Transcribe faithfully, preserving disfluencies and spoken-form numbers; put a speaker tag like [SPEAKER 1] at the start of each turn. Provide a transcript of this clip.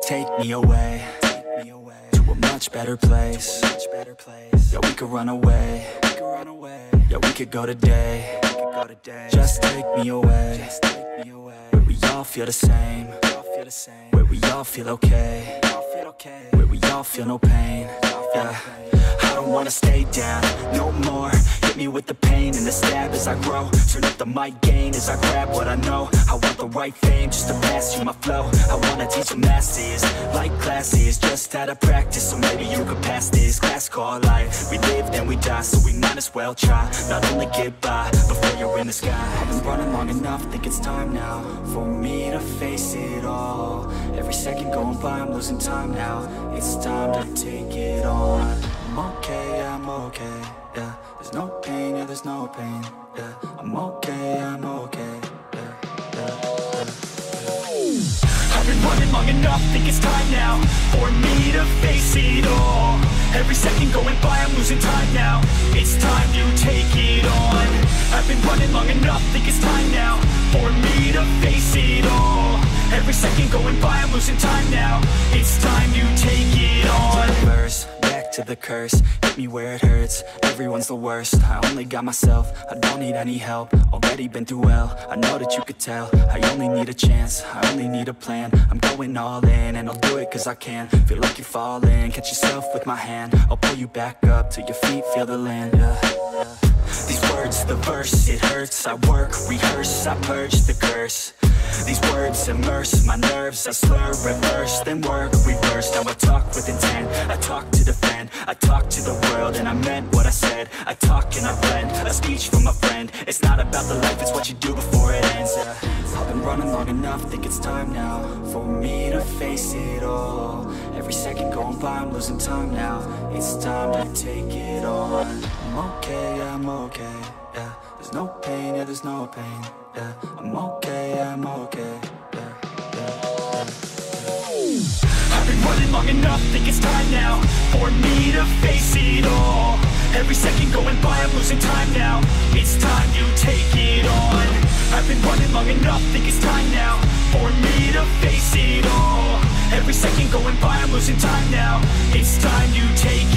[SPEAKER 1] take me away to a much better place. Yeah, we could run away. Yeah, we could go today. Just take me away where we all feel the same, where we all feel okay, where we all feel no pain. Yeah, I don't wanna stay down no more. Hit me with the pain and the stab as I grow. Turn up the mic gain as I grab what I know. I want the right fame just to pass you my flow. I wanna teach the masses like classes, just out of practice, so maybe you could pass this class called life. We live then we die, so we might as well try. Not only get by before you're in the sky. I've been running long enough, think it's time now for me to face it all. Every second going by, I'm losing time now. It's time to take it on. I'm okay, I'm okay, yeah. There's no pain, yeah, there's no pain, yeah. I'm okay, I'm okay, yeah, yeah, yeah. I've been running long enough, think it's time now for me to face it all. Every second going by, I'm losing time now. It's time to take it on. I've been running long enough, think it's time now for me to face it all. Every second going by, I'm losing time now. It's time to take it on. Verse, back to the curse, hit me where it hurts. Everyone's the worst, I only got myself. I don't need any help, already been through hell. I know that you could tell, I only need a chance, I only need a plan. I'm going all in, and I'll do it cause I can. Feel like you're falling, catch yourself with my hand. I'll pull you back up till your feet feel the land, yeah, yeah. These words, the verse, it hurts. I work, rehearse, I purge the curse. These words immerse my nerves. I slur, reverse, then work, reverse. Now I talk with intent, I talk to defend. I talk to the world and I meant what I said. I talk and I blend, a speech from a friend. It's not about the life, it's what you do before it ends, yeah. I've been running long enough, think it's time now for me to face it all. Every second going by, I'm losing time now. It's time to take it on. I'm okay, I'm okay, yeah. There's no pain, yeah, there's no pain, yeah. I'm okay, I'm okay, yeah, yeah, yeah, yeah. I've been running long enough, think it's time now for me to face it all. Every second going by, I'm losing time now. It's time to take it on. I've been running long enough, think it's time now for me to face it all. Every second going by, I'm losing time now. It's time to take